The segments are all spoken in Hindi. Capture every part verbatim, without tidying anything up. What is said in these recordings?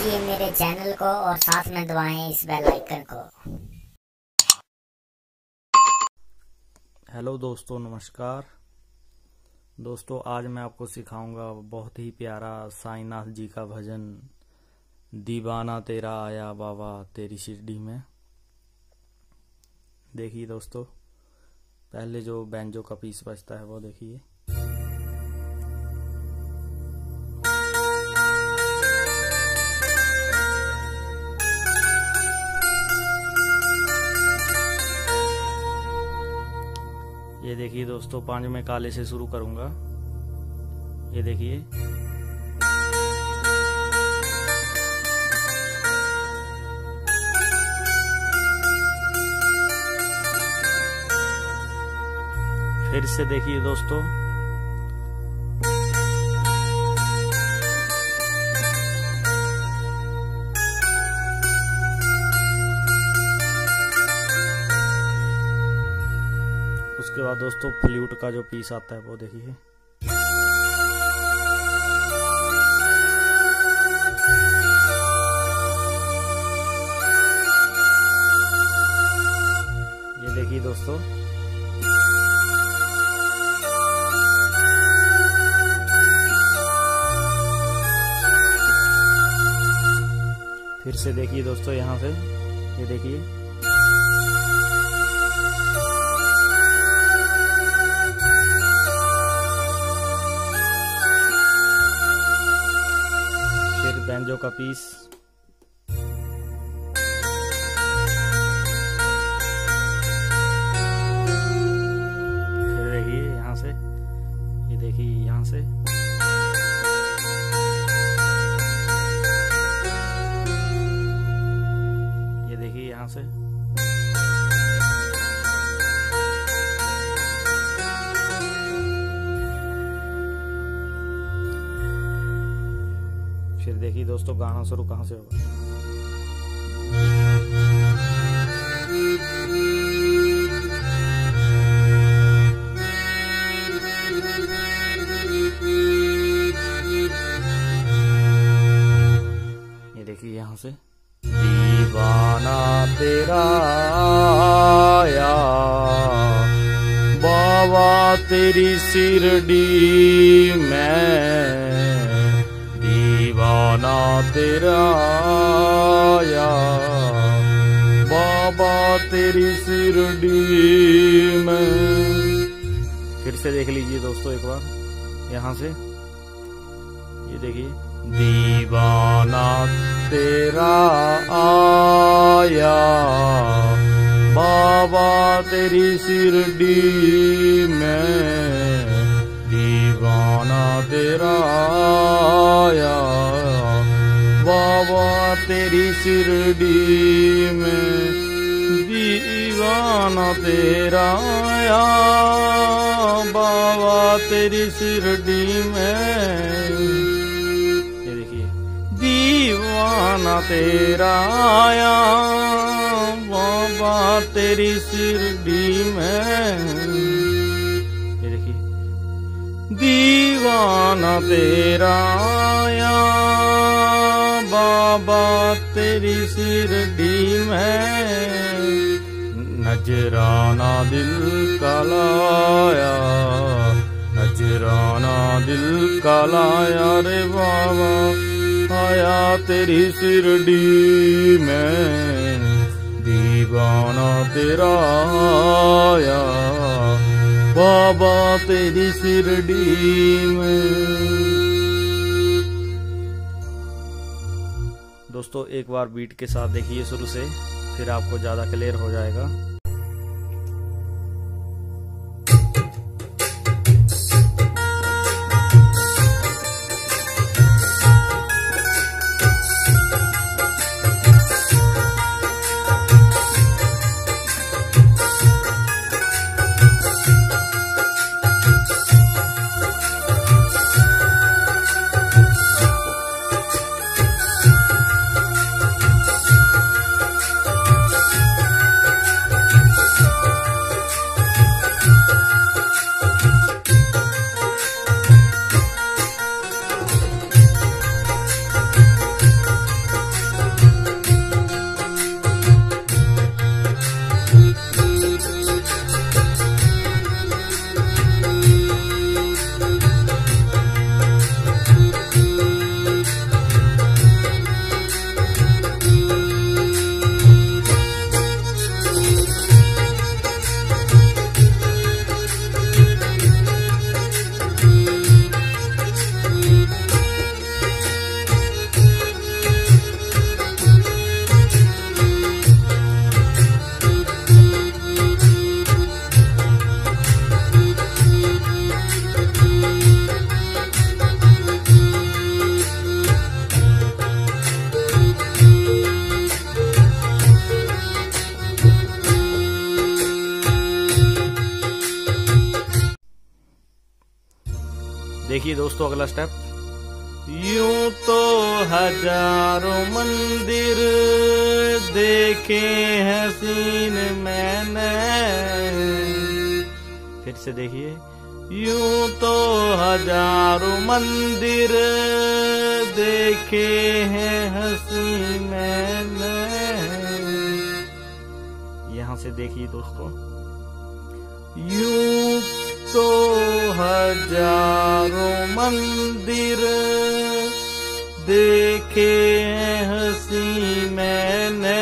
कीजिए मेरे चैनल को और साथ में दबाएं इस बेल आइकन को। हेलो दोस्तों, नमस्कार दोस्तों। आज मैं आपको सिखाऊंगा बहुत ही प्यारा साईनाथ जी का भजन, दीवाना तेरा आया बाबा तेरी शिरडी में। देखिए दोस्तों, पहले जो बैंजो का पीस बजता है वो देखिए। ये देखिए दोस्तों, पांचवें काले से शुरू करूंगा। ये देखिए, फिर से देखिए दोस्तों, उसके बाद दोस्तों फ्लूट का जो पीस आता है वो देखिए। ये देखिए दोस्तों, फिर से देखिए दोस्तों, यहाँ से ये देखिए, फिर बैंजो का पीस, फिर देखिए यहाँ से, ये देखिए यहाँ से, ये देखिए यहाँ से, फिर देखिए दोस्तों गाना शुरू कहाँ से होगा। ये देखिए यहाँ से, दीवाना तेरा आया बाबा तेरी शिरडी में, दीवाना तेरा आया बाबा तेरी शिरडी में। फिर से देख लीजिए दोस्तों एक बार यहाँ से, ये देखिए, दीवाना तेरा आया बाबा तेरी शिरडी में, दीवाना तेरा आया बाबा तेरी शिरडी में, दीवाना तेरा आया बाबा तेरी शिरडी में। ये देखिए, दीवाना तेरा आया बाबा तेरी शिरडी में। ये देखिए, दीवाना तेरा आया बाबा तेरी शिरडी में, नजराना दिल का लाया, नजराना दिल का लाया रे बाबा आया तेरी शिरडी में, दीवाना तेरा आया बाबा तेरी शिरडी में। दोस्तों एक बार बीट के साथ देखिए शुरू से, फिर आपको ज्यादा क्लियर हो जाएगा। देखिए दोस्तों अगला स्टेप। यूं तो हजारों मंदिर देखे हैं सीने मैंने। फिर से देखिए। यूं तो हजारों मंदिर देखे हैं हंसी मैंने। यहां से देखिए दोस्तों। यूं तो हजारों मंदिर देखे हैं हंसी मैंने।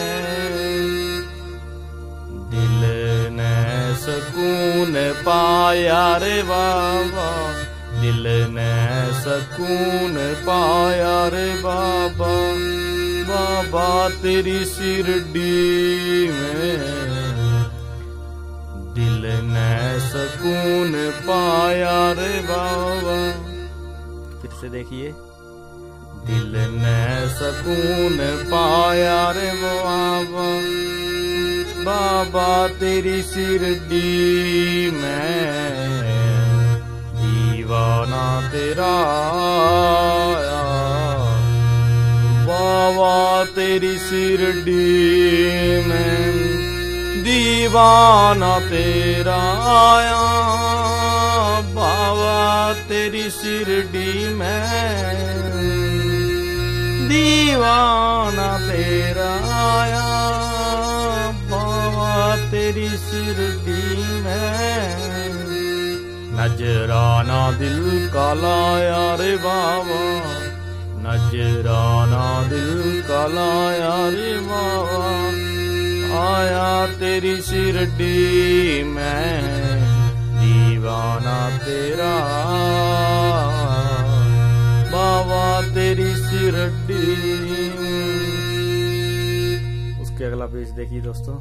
दिल ने सुकून पाया रे बाबा, दिल ने सुकून पाया रे बाबा, बाबा तेरी शिरडी में। दिल ने सुकून पाया रे बाबा। फिर से देखिए। दिल ने सुकून पाया रे बाबा, बाबा तेरी शिरडी में। दीवाना तेरा आया, बाबा तेरी शिरडी में। दीवाना तेरा आया, बाबा तेरी शिरडी में। दीवाना तेरा आया, बाबा तेरी शिरडी में। नजराना दिल का लाया रे बाबा, नजराना दिल का लाया रे बाबा, आया तेरी शिरडी में। दीवाना तेरा बाबा तेरी शिरडी। उसके अगला पेज देखिए दोस्तों।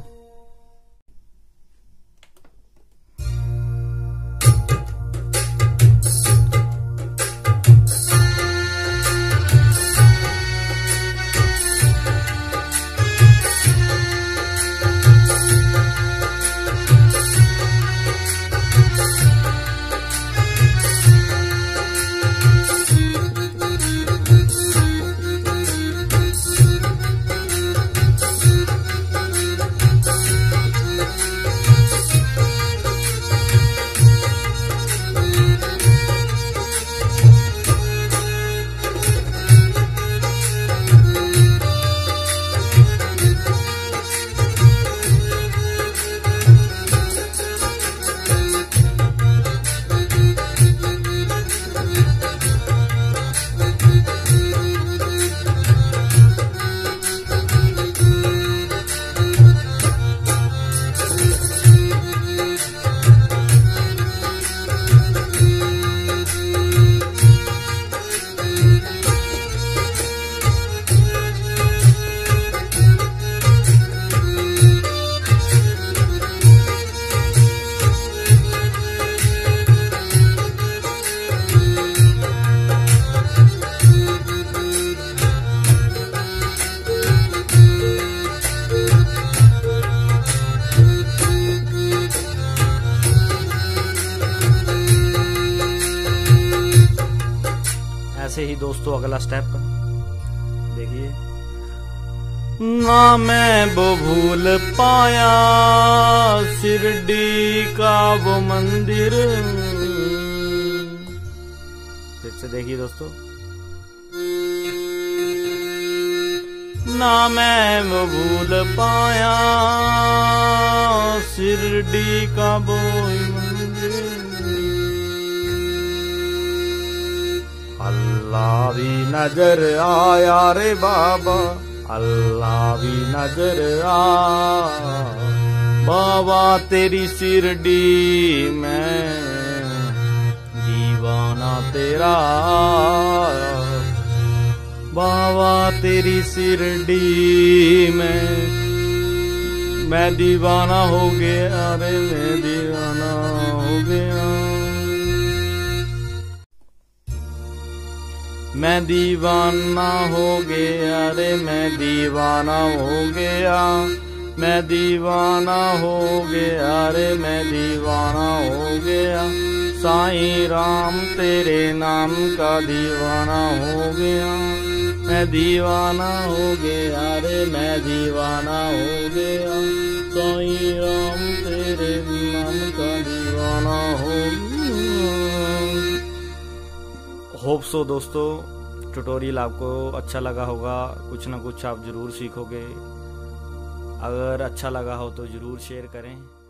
ऐसे ही दोस्तों अगला स्टेप देखिए। ना मैं वो भूल पाया शिरडी का वो मंदिर। फिर से देखिए दोस्तों। ना मैं वो भूल पाया शिरडी का वो मंदिर। अल्लाह भी नजर आया रे बाबा, अल्लाह भी नजर आ बाबा तेरी शिरडी में। दीवाना तेरा बाबा तेरी शिरडी में। मैं दीवाना हो गया रे, मैं दीवाना हो गया। मैं दीवाना हो गया रे, मैं दीवाना हो गया। मैं दीवाना हो गया रे, मैं दीवाना हो गया। साईं राम तेरे नाम का दीवाना हो गया, मैं दीवाना हो गया रे, मैं दीवाना हो गया, साईं राम तेरे नाम का दीवाना हो गया। होप सो दोस्तों ट्यूटोरियल आपको अच्छा लगा होगा, कुछ ना कुछ आप जरूर सीखोगे। अगर अच्छा लगा हो तो जरूर शेयर करें।